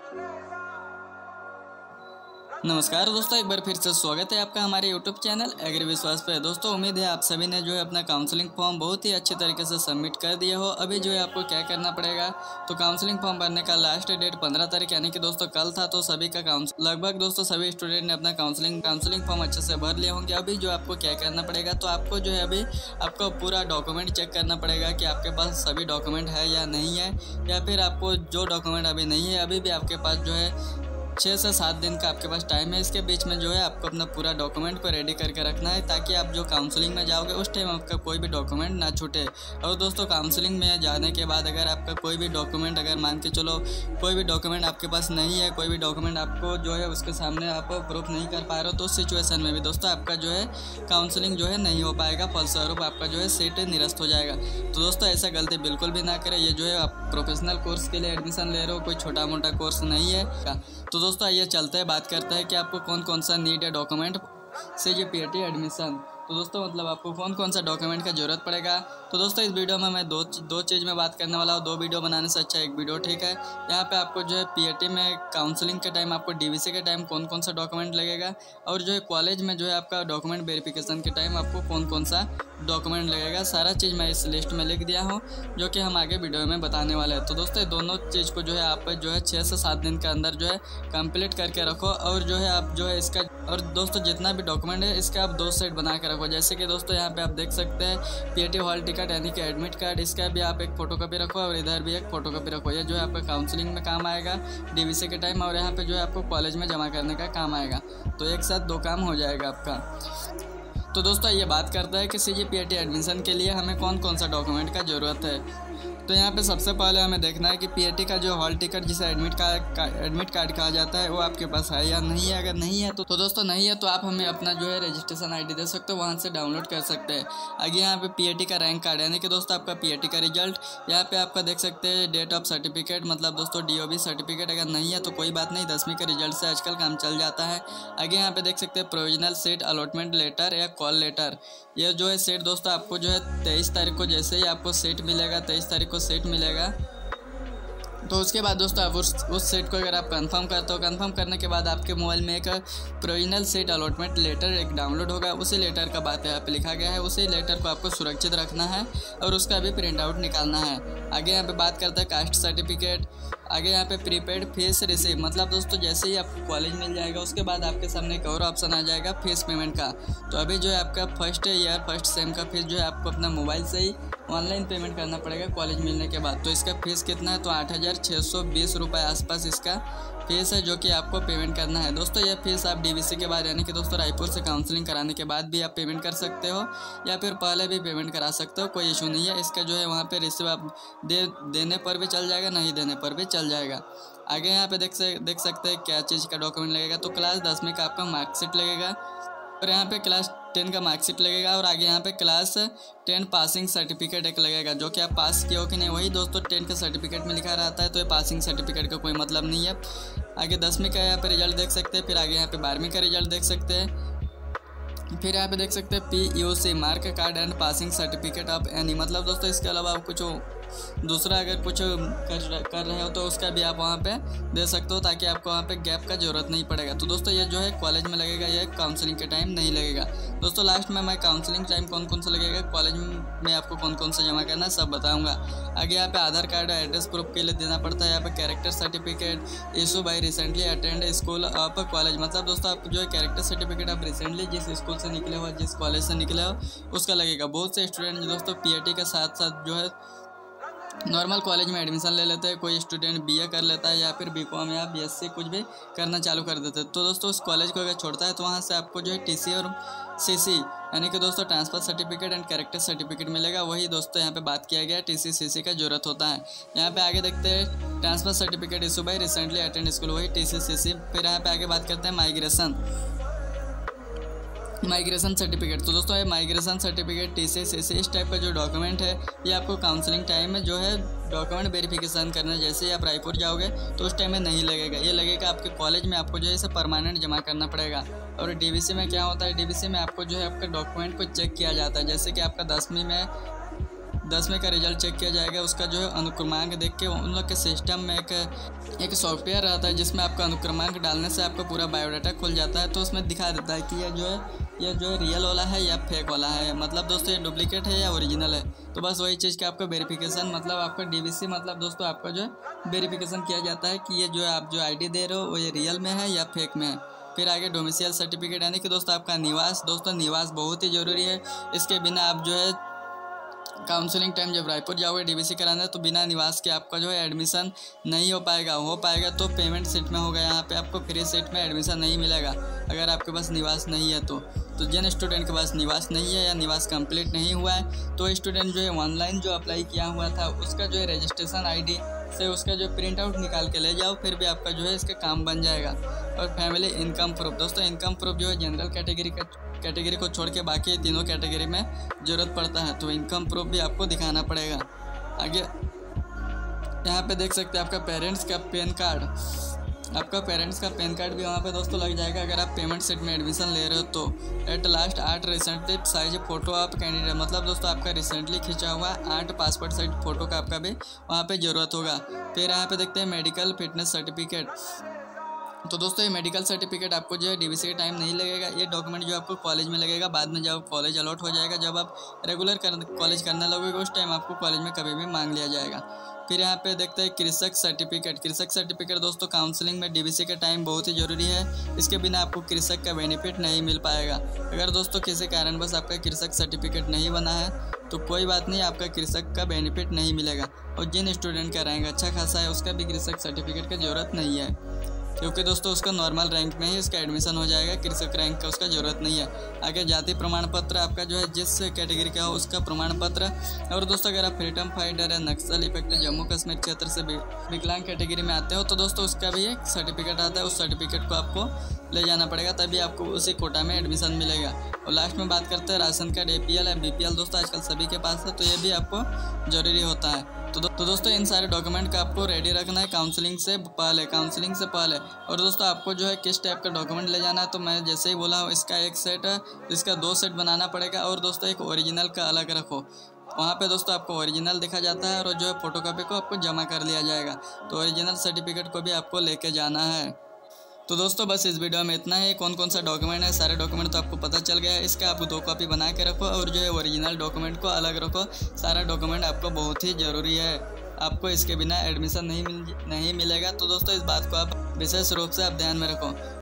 नमस्कार दोस्तों, एक बार फिर से स्वागत है आपका हमारे YouTube चैनल एग्री विश्वास पे। दोस्तों उम्मीद है आप सभी ने जो है अपना काउंसलिंग फॉर्म बहुत ही अच्छे तरीके से सबमिट कर दिया हो। अभी जो है आपको क्या करना पड़ेगा, तो काउंसलिंग फॉर्म भरने का लास्ट डेट 15 तारीख यानी कि दोस्तों कल था। तो सभी का लगभग दोस्तों सभी स्टूडेंट ने अपना काउंसलिंग फॉर्म अच्छे से भर लिए होंगे। अभी जो आपको क्या करना पड़ेगा, तो आपको जो है अभी आपको पूरा डॉक्यूमेंट चेक करना पड़ेगा कि आपके पास सभी डॉक्यूमेंट है या नहीं है, या फिर आपको जो डॉक्यूमेंट अभी नहीं है अभी भी आपके पास जो है 6 से 7 दिन का आपके पास टाइम है। इसके बीच में जो है आपको अपना पूरा डॉक्यूमेंट को रेडी करके रखना है, ताकि आप जो काउंसलिंग में जाओगे उस टाइम आपका कोई भी डॉक्यूमेंट ना छूटे। और दोस्तों काउंसलिंग में जाने के बाद अगर आपका कोई भी डॉक्यूमेंट, अगर मान के चलो कोई भी डॉक्यूमेंट आपके पास नहीं है, कोई भी डॉक्यूमेंट आपको जो है उसके सामने आप प्रूफ नहीं कर पा रहे हो, तो उस सिचुएशन में भी दोस्तों आपका जो है काउंसलिंग जो है नहीं हो पाएगा, फलस्वरूप आपका जो है सीट निरस्त हो जाएगा। तो दोस्तों ऐसा गलती बिल्कुल भी ना करें। ये जो है आप प्रोफेशनल कोर्स के लिए एडमिशन ले रहे हो, कोई छोटा मोटा कोर्स नहीं है। तो दोस्तों आइए चलते हैं, बात करते हैं कि आपको कौन कौन सा नीड है डॉक्यूमेंट CGPAT एडमिशन। तो दोस्तों मतलब आपको कौन कौन सा डॉक्यूमेंट का ज़रूरत पड़ेगा। तो दोस्तों इस वीडियो में मैं दो चीज़ में बात करने वाला हूँ। 2 वीडियो बनाने से अच्छा एक वीडियो ठीक है। यहाँ पे आपको जो है PAT में काउंसलिंग के टाइम, आपको DVC के टाइम कौन कौन सा डॉक्यूमेंट लगेगा, और जो है कॉलेज में जो है आपका डॉक्यूमेंट वेरिफिकेशन के टाइम आपको कौन कौन सा डॉक्यूमेंट लगेगा, सारा चीज़ मैं इस लिस्ट में लिख दिया हूँ, जो कि हम आगे वीडियो में बताने वाले हैं। तो दोस्तों दोनों चीज़ को जो है आप जो है 6 से 7 दिन के अंदर जो है कंप्लीट करके रखो। और जो है आप जो है इसका, और दोस्तों जितना भी डॉक्यूमेंट है इसका आप 2 सेट बना के रखो। जैसे कि दोस्तों यहाँ पे आप देख सकते हैं PAT हॉल टिकट यानी कि एडमिट कार्ड, इसका भी आप एक फ़ोटोकॉपी रखो और इधर भी एक फ़ोटोकॉपी रखो। ये जो है आपका काउंसलिंग में काम आएगा DVC के टाइम, और यहाँ पे जो है आपको कॉलेज में जमा करने का काम आएगा। तो एक साथ 2 काम हो जाएगा आपका। तो दोस्तों ये बात करता है कि CGPAT एडमिशन के लिए हमें कौन कौन सा डॉक्यूमेंट का ज़रूरत है। तो यहाँ पे सबसे पहले हमें देखना है कि PAT का जो हॉल टिकट, जिसे एडमिट कार्ड कहा जाता है, वो आपके पास है या नहीं है। अगर नहीं है तो दोस्तों नहीं है तो आप हमें अपना जो है रजिस्ट्रेशन ID दे सकते हो, वहाँ से डाउनलोड कर सकते हैं। आगे यहाँ पे PAT का रैंक कार्ड यानी कि दोस्तों आपका PAT का रिजल्ट, यहाँ पे आपका देख सकते हैं डेट ऑफ सर्टिफिकेट, मतलब दोस्तों DOB सर्टिफिकेट। अगर नहीं है तो कोई बात नहीं, 10वीं के रिजल्ट से आजकल काम चल जाता है। आगे यहाँ पे देख सकते हैं प्रोविजनल सीट अलॉटमेंट लेटर या कॉल लेटर। ये जो है सीट दोस्तों आपको जो है 23 तारीख को जैसे ही आपको सीट मिलेगा, 23 तारीख को सीट मिलेगा, तो उसके बाद दोस्तों आप उस सेट को अगर आप कंफर्म करते हो, कंफर्म करने के बाद आपके मोबाइल में एक प्रोविजनल सीट अलॉटमेंट लेटर एक डाउनलोड होगा। उसी लेटर का बात यहाँ पे लिखा गया है, उसी लेटर को आपको सुरक्षित रखना है और उसका भी प्रिंट आउट निकालना है। आगे यहाँ पे बात करते हैं कास्ट सर्टिफिकेट। आगे यहाँ पे प्रीपेड फीस रिसीव, मतलब दोस्तों जैसे ही आपको कॉलेज मिल जाएगा उसके बाद आपके सामने एक और ऑप्शन आ जाएगा फीस पेमेंट का। तो अभी जो है आपका फर्स्ट सेम का फीस जो है आपको अपना मोबाइल से ही ऑनलाइन पेमेंट करना पड़ेगा कॉलेज मिलने के बाद। तो इसका फीस कितना है, तो 8,620 रुपये आसपास इसका फीस है, जो कि आपको पेमेंट करना है। दोस्तों यह फीस आप DVC के बाद यानी कि दोस्तों रायपुर से काउंसलिंग कराने के बाद भी आप पेमेंट कर सकते हो, या फिर पहले भी पेमेंट करा सकते हो, कोई इशू नहीं है। इसका जो है वहाँ पे रिसीव आप देने पर भी चल जाएगा, नहीं देने पर भी चल जाएगा। आगे यहाँ पे देख सकते हैं क्या चीज़ का डॉक्यूमेंट लगेगा, तो क्लास 10वीं का आपका मार्कशीट लगेगा, और यहाँ पे क्लास 10 का मार्कशीट लगेगा, और आगे यहाँ पे क्लास 10 पासिंग सर्टिफिकेट एक लगेगा, जो कि आप पास किए हो कि नहीं वही दोस्तों 10 का सर्टिफिकेट में लिखा रहता है, तो ये पासिंग सर्टिफिकेट का कोई मतलब नहीं है। आगे 10वीं का यहाँ पे रिजल्ट देख सकते हैं, फिर आगे यहाँ पे 12वीं का रिजल्ट देख सकते हैं, फिर यहाँ पे देख सकते हैं PUC mark card and passing certificate of any, मतलब दोस्तों इसके अलावा आप कुछ दूसरा अगर कुछ कर रहे हो तो उसका भी आप वहाँ पे दे सकते हो, ताकि आपको वहाँ पे गैप का ज़रूरत नहीं पड़ेगा। तो दोस्तों ये जो है कॉलेज में लगेगा, ये काउंसलिंग के टाइम नहीं लगेगा। दोस्तों लास्ट में मैं काउंसलिंग टाइम कौन कौन सा लगेगा, कॉलेज में आपको कौन कौन सा जमा करना है सब बताऊँगा। आगे यहाँ पे आधार कार्ड एड्रेस प्रूफ के लिए देना पड़ता है। यहाँ पे character certificate issue by recently attend school of college, मतलब दोस्तों आप जो है कैरेक्टर सर्टिफिकेट आप रिसेंटली जिस स्कूल से निकले हो, जिस कॉलेज से निकले हो उसका लगेगा। बहुत से स्टूडेंट दोस्तों PAT के साथ साथ जो है नॉर्मल कॉलेज में एडमिशन ले लेते हैं। कोई स्टूडेंट BA कर लेता है, या फिर BCom या BSc कुछ भी करना चालू कर देते हैं। तो दोस्तों उस कॉलेज को अगर छोड़ता है तो वहाँ से आपको जो है TC और CC यानी कि दोस्तों transfer certificate and character certificate मिलेगा। वही दोस्तों यहाँ पे बात किया गया TC CC का जरूरत होता है। यहाँ पे आगे देखते हैं transfer certificate issue by recently attend school, वही TC CC। फिर यहाँ पे आगे बात करते हैं माइग्रेशन सर्टिफिकेट। तो दोस्तों ये माइग्रेशन सर्टिफिकेट TC CC इस टाइप का जो डॉक्यूमेंट है, ये आपको काउंसलिंग टाइम में जो है डॉक्यूमेंट वेरिफिकेशन करना, जैसे ही आप रायपुर जाओगे तो उस टाइम में नहीं लगेगा, ये लगेगा आपके कॉलेज में, आपको जो है इसे परमानेंट जमा करना पड़ेगा। और DVC में क्या होता है, DVC में आपको जो है आपका डॉक्यूमेंट को चेक किया जाता है। जैसे कि आपका 10वीं में 10वीं का रिजल्ट चेक किया जाएगा, उसका जो है अनुक्रमांक देख के उन लोग के सिस्टम में एक सॉफ्टवेयर रहता है जिसमें आपका अनुक्रमांक डालने से आपका पूरा बायोडाटा खुल जाता है। तो उसमें दिखा देता है कि यह जो है रियल वाला है या फेक वाला है, मतलब दोस्तों ये डुप्लीकेट है या ओरिजिनल है। तो बस वही चीज़ का आपका वेरिफिकेशन, मतलब आपका डीवीसी, मतलब दोस्तों आपका जो है वेरिफिकेशन किया जाता है कि ये जो है आप जो आईडी दे रहे हो वो ये रियल में है या फेक में है। फिर आगे डोमिसाइल सर्टिफिकेट, यानी कि दोस्तों आपका निवास। दोस्तों निवास बहुत ही ज़रूरी है, इसके बिना आप जो है काउंसलिंग टाइम जब रायपुर जाओगे डीवीसी कराना तो बिना निवास के आपका जो है एडमिशन नहीं हो पाएगा तो पेमेंट सीट में होगा, यहाँ पे आपको फ्री सीट में एडमिशन नहीं मिलेगा अगर आपके पास निवास नहीं है। तो जिन स्टूडेंट के पास निवास नहीं है या निवास कंप्लीट नहीं हुआ है तो स्टूडेंट जो है ऑनलाइन जो अप्लाई किया हुआ था उसका जो है रजिस्ट्रेशन आईडी से उसका जो प्रिंट आउट निकाल के ले जाओ, फिर भी आपका जो है इसका काम बन जाएगा। और फैमिली इनकम प्रूफ, दोस्तों इनकम प्रूफ जो है जनरल कैटेगरी को छोड़ के बाकी तीनों कैटेगरी में ज़रूरत पड़ता है, तो इनकम प्रूफ भी आपको दिखाना पड़ेगा। आगे यहाँ पे देख सकते हैं आपका पेरेंट्स का पैन कार्ड भी वहाँ पे दोस्तों लग जाएगा अगर आप पेमेंट सेट में एडमिशन ले रहे हो तो। At last 8 recently size photo of candidate, मतलब दोस्तों आपका रिसेंटली खींचा हुआ 8 पासपोर्ट साइज फ़ोटो का आपका भी वहाँ पे ज़रूरत होगा। फिर यहाँ पे देखते हैं मेडिकल फिटनेस सर्टिफिकेट। तो दोस्तों ये मेडिकल सर्टिफिकेट आपको जो है डीवीसी के टाइम नहीं लगेगा, ये डॉक्यूमेंट जो आपको कॉलेज में लगेगा, बाद में जब कॉलेज अलॉट हो जाएगा, जब आप रेगुलर कॉलेज करने लगोगे उस टाइम आपको कॉलेज में कभी भी मांग लिया जाएगा। फिर यहाँ पे देखते हैं कृषक सर्टिफिकेट दोस्तों काउंसलिंग में डीवीसी के टाइम बहुत ही ज़रूरी है, इसके बिना आपको कृषक का बेनिफिट नहीं मिल पाएगा। अगर दोस्तों किसी कारणवश आपका कृषक सर्टिफिकेट नहीं बना है तो कोई बात नहीं, आपका कृषक का बेनिफिट नहीं मिलेगा। और जिन स्टूडेंट का रैंक अच्छा खासा है उसका भी कृषक सर्टिफिकेट की ज़रूरत नहीं है, क्योंकि दोस्तों उसका नॉर्मल रैंक में ही इसका एडमिशन हो जाएगा, कृषक रैंक का उसका ज़रूरत नहीं है। आगे जाति प्रमाण पत्र आपका जो है जिस कैटेगरी का हो उसका प्रमाण पत्र। और दोस्तों अगर आप फ्रीडम फाइटर या नक्सल इफेक्ट जम्मू कश्मीर क्षेत्र से विकलांग कैटेगरी में आते हो तो दोस्तों उसका भी एक सर्टिफिकेट आता है, उस सर्टिफिकेट को आपको ले जाना पड़ेगा, तभी आपको उसी कोटा में एडमिशन मिलेगा। और लास्ट में बात करते हैं राशन कार्ड, APL या BPL दोस्तों आजकल सभी के पास है, तो ये भी आपको ज़रूरी होता है। तो दोस्तों इन सारे डॉक्यूमेंट का आपको रेडी रखना है काउंसलिंग से पहले। और दोस्तों आपको जो है किस टाइप का डॉक्यूमेंट ले जाना है, तो मैं जैसे ही बोला हूँ इसका एक सेट है, इसका 2 सेट बनाना पड़ेगा। और दोस्तों एक ओरिजिनल का अलग रखो, वहाँ पे दोस्तों आपको ओरिजिनल दिखा जाता है और जो है फोटोकॉपी को आपको जमा कर लिया जाएगा, तो ओरिजिनल सर्टिफिकेट को भी आपको लेके जाना है। तो दोस्तों बस इस वीडियो में इतना है, कौन कौन सा डॉक्यूमेंट है, सारे डॉक्यूमेंट तो आपको पता चल गया है। इसका आप 2 कॉपी बना के रखो और जो है ओरिजिनल डॉक्यूमेंट को अलग रखो, सारा डॉक्यूमेंट आपको बहुत ही ज़रूरी है, आपको इसके बिना एडमिशन नहीं मिलेगा। तो दोस्तों इस बात को आप विशेष रूप से आप ध्यान में रखो।